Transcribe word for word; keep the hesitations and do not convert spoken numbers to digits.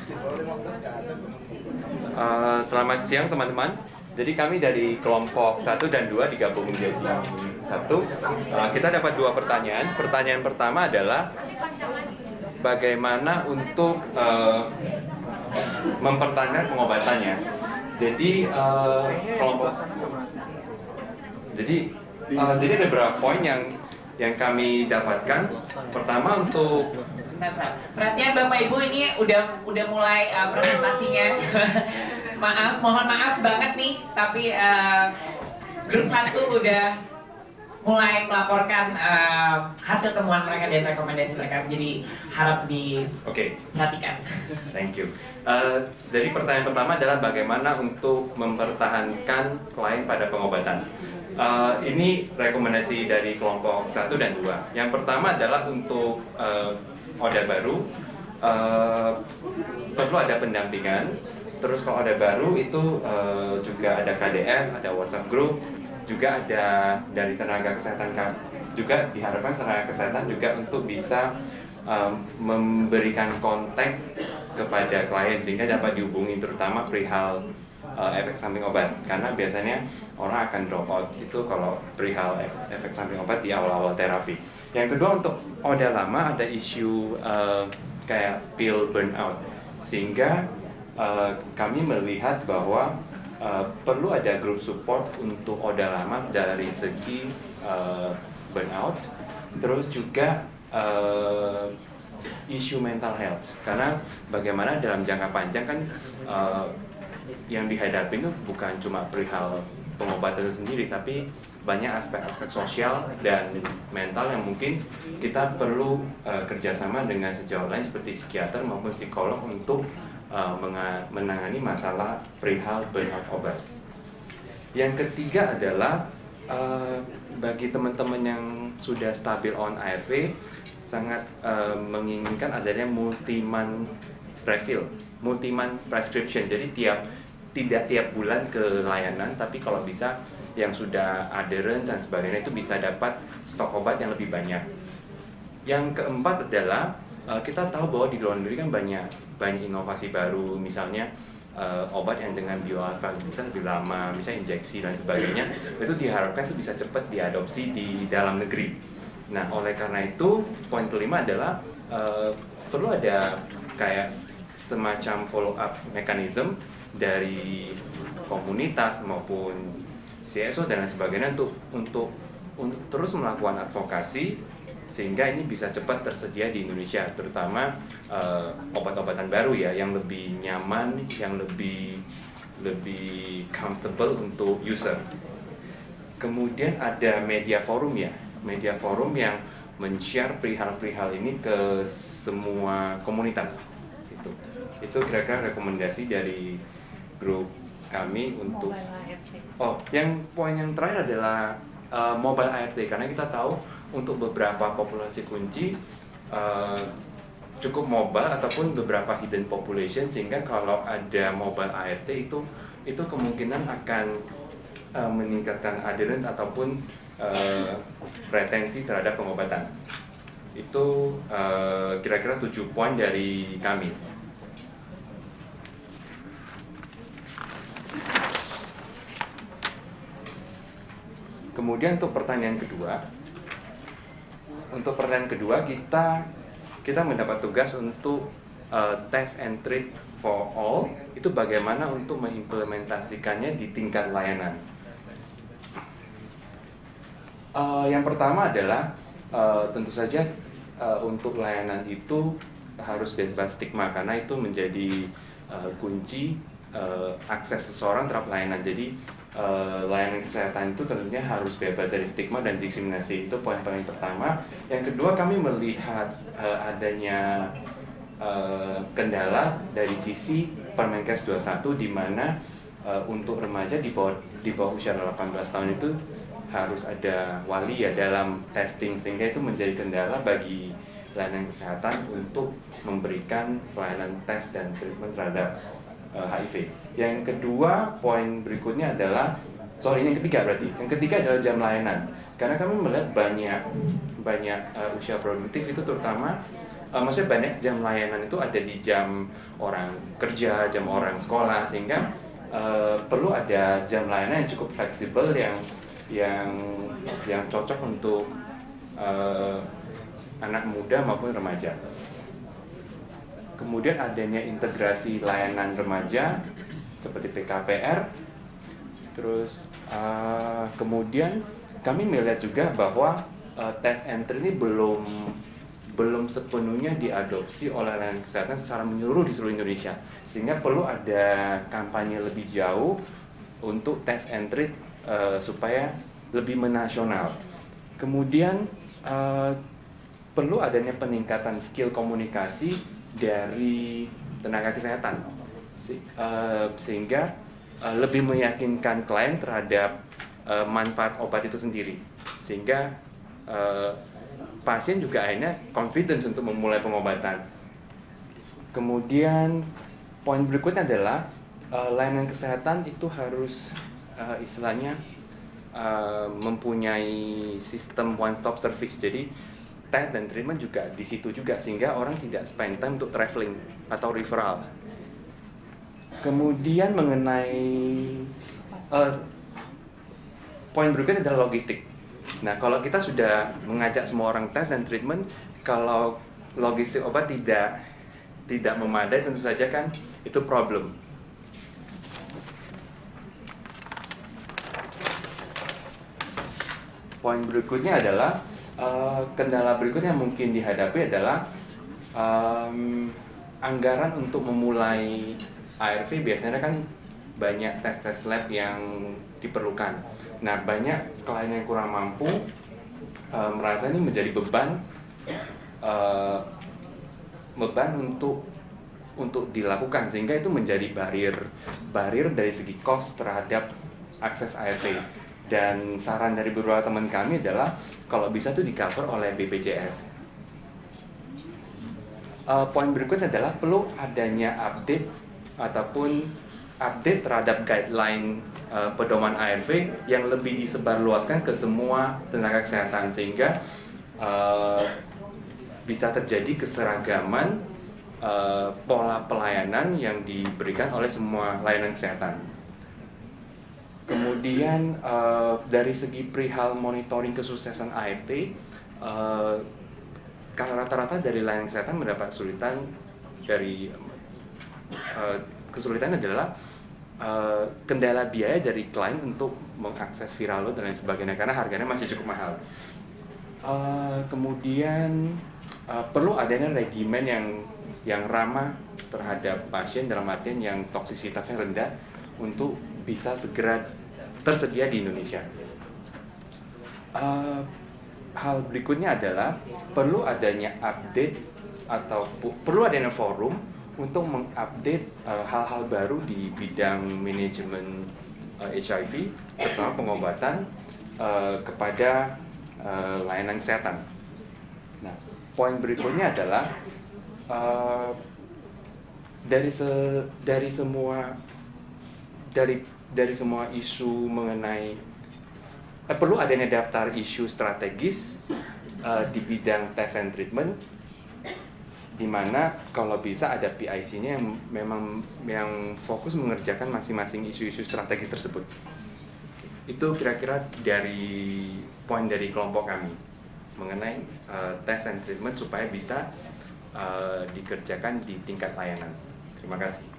Uh, selamat siang teman-teman. Jadi kami dari kelompok satu dan dua digabung menjadi satu. Uh, kita dapat dua pertanyaan. Pertanyaan pertama adalah bagaimana untuk uh, mempertahankan pengobatannya. Jadi uh, kelompok. Jadi uh, jadi ada beberapa poin yang yang kami dapatkan. Pertama untuk perhatian Bapak Ibu, ini udah udah mulai uh, presentasinya. Maaf, mohon maaf banget nih, tapi uh, grup satu udah mulai melaporkan uh, hasil temuan mereka dan rekomendasi mereka, jadi harap diperhatikan. Okay. Thank you. Uh, jadi pertanyaan pertama adalah bagaimana untuk mempertahankan klien pada pengobatan. Uh, ini rekomendasi dari kelompok satu dan dua. Yang pertama adalah untuk uh, oda baru, uh, perlu ada pendampingan. Terus kalau ada baru itu uh, juga ada K D S, ada WhatsApp group, juga ada dari tenaga kesehatan, juga diharapkan tenaga kesehatan juga untuk bisa um, memberikan kontak kepada klien sehingga dapat dihubungi, terutama perihal uh, efek samping obat, karena biasanya orang akan drop out itu kalau perihal efek samping obat di awal-awal terapi. Yang kedua, untuk oda lama ada isu uh, kayak pill burnout, sehingga Uh, kami melihat bahwa uh, perlu ada grup support untuk oda lama dari segi uh, burnout, terus juga uh, isu mental health, karena bagaimana dalam jangka panjang kan uh, yang dihadapi itu bukan cuma perihal pengobatan itu sendiri, tapi banyak aspek-aspek sosial dan mental yang mungkin kita perlu uh, kerjasama dengan sejauh lain seperti psikiater maupun psikolog untuk Uh, menangani masalah perihal burnout obat. Yang ketiga adalah uh, bagi teman-teman yang sudah stabil on A R V, sangat uh, menginginkan adanya multi-month refill, multi-month prescription. Jadi tiap tidak tiap bulan ke layanan, tapi kalau bisa yang sudah adherence dan sebagainya itu bisa dapat stok obat yang lebih banyak. Yang keempat adalah uh, kita tahu bahwa di luar negeri kan banyak banyak inovasi baru, misalnya uh, obat yang dengan bioavailabilitas lebih lama, misalnya injeksi dan sebagainya, itu diharapkan itu bisa cepat diadopsi di dalam negeri. Nah, oleh karena itu, poin kelima adalah uh, perlu ada kayak semacam follow up mechanism dari komunitas maupun C S O dan lain sebagainya untuk untuk untuk terus melakukan advokasi sehingga ini bisa cepat tersedia di Indonesia, terutama uh, obat-obatan baru ya, yang lebih nyaman, yang lebih lebih comfortable untuk user. Kemudian ada media forum ya, media forum yang men-share perihal-perihal ini ke semua komunitas. Itu, itu kira-kira rekomendasi dari grup kami untuk. Oh, yang poin yang terakhir adalah uh, mobile A R T, karena kita tahu untuk beberapa populasi kunci uh, cukup mobile ataupun beberapa hidden population, sehingga kalau ada mobile A R T itu itu kemungkinan akan uh, meningkatkan adherence ataupun uh, retensi terhadap pengobatan. Itu uh, kira-kira tujuh poin dari kami. Kemudian untuk pertanyaan kedua, Untuk pertanyaan kedua kita kita mendapat tugas untuk uh, test and treat for all. Itu bagaimana untuk mengimplementasikannya di tingkat layanan. Uh, yang pertama adalah uh, tentu saja uh, untuk layanan itu harus bebas stigma, karena itu menjadi uh, kunci uh, akses seseorang terhadap layanan. Jadi Uh, layanan kesehatan itu tentunya harus bebas dari stigma dan diskriminasi. Itu poin paling pertama. Yang kedua, kami melihat uh, adanya uh, kendala dari sisi Permenkes dua puluh satu, di mana uh, untuk remaja di bawah di bawah usia delapan belas tahun itu harus ada wali ya dalam testing, sehingga itu menjadi kendala bagi layanan kesehatan untuk memberikan pelayanan tes dan treatment terhadap H I V. Yang kedua, poin berikutnya adalah, sorry, yang ketiga berarti. Yang ketiga adalah jam layanan. Karena kami melihat banyak banyak uh, usia produktif itu terutama uh, maksudnya banyak jam layanan itu ada di jam orang kerja, jam orang sekolah, sehingga uh, perlu ada jam layanan yang cukup fleksibel yang yang yang cocok untuk uh, anak muda maupun remaja. Kemudian adanya integrasi layanan remaja seperti P K P R. Terus uh, kemudian kami melihat juga bahwa uh, tes entry ini belum belum sepenuhnya diadopsi oleh layanan kesehatan secara menyeluruh di seluruh Indonesia, sehingga perlu ada kampanye lebih jauh untuk tes entry uh, supaya lebih menasional. Kemudian uh, perlu adanya peningkatan skill komunikasi dari tenaga kesehatan, Se uh, sehingga uh, lebih meyakinkan klien terhadap uh, manfaat obat itu sendiri, sehingga uh, pasien juga akhirnya confidence untuk memulai pengobatan. Kemudian poin berikutnya adalah uh, layanan kesehatan itu harus uh, istilahnya uh, mempunyai sistem one stop service. Jadi tes dan treatment juga di situ juga, sehingga orang tidak spend time untuk traveling atau referral. Kemudian mengenai uh, poin berikutnya adalah logistik. Nah, kalau kita sudah mengajak semua orang tes dan treatment, kalau logistik obat tidak tidak memadai, tentu saja kan itu problem. Poin berikutnya adalah Uh, kendala berikutnya yang mungkin dihadapi adalah um, anggaran untuk memulai A R V. Biasanya kan banyak tes-tes lab yang diperlukan. Nah, banyak klien yang kurang mampu uh, merasa ini menjadi beban uh, beban untuk untuk dilakukan, sehingga itu menjadi barrier barrier dari segi cost terhadap akses A R V. Dan saran dari beberapa teman kami adalah kalau bisa itu di cover oleh B P J S. Uh, poin berikutnya adalah perlu adanya update ataupun update terhadap guideline uh, pedoman A R V yang lebih disebarluaskan ke semua tenaga kesehatan, sehingga uh, bisa terjadi keseragaman uh, pola pelayanan yang diberikan oleh semua layanan kesehatan. Kemudian uh, dari segi perihal monitoring kesuksesan A R T, uh, rata-rata dari layanan kesehatan mendapat kesulitan dari uh, kesulitan adalah uh, kendala biaya dari klien untuk mengakses viral load dan lain sebagainya, karena harganya masih cukup mahal. Uh, kemudian uh, perlu adanya regimen yang yang ramah terhadap pasien, dalam artian yang toksisitasnya rendah, untuk bisa segera tersedia di Indonesia. Uh, hal berikutnya adalah perlu adanya update atau perlu adanya forum untuk mengupdate hal-hal uh, baru di bidang manajemen uh, H I V, terutama pengobatan uh, kepada uh, layanan kesehatan. Nah, poin berikutnya adalah uh, dari se dari semua dari dari semua isu mengenai eh, perlu adanya daftar isu strategis uh, di bidang test and treatment, di mana kalau bisa ada P I C-nya yang memang yang fokus mengerjakan masing-masing isu-isu strategis tersebut. Itu kira-kira dari poin dari kelompok kami mengenai uh, test and treatment supaya bisa uh, dikerjakan di tingkat layanan. Terima kasih.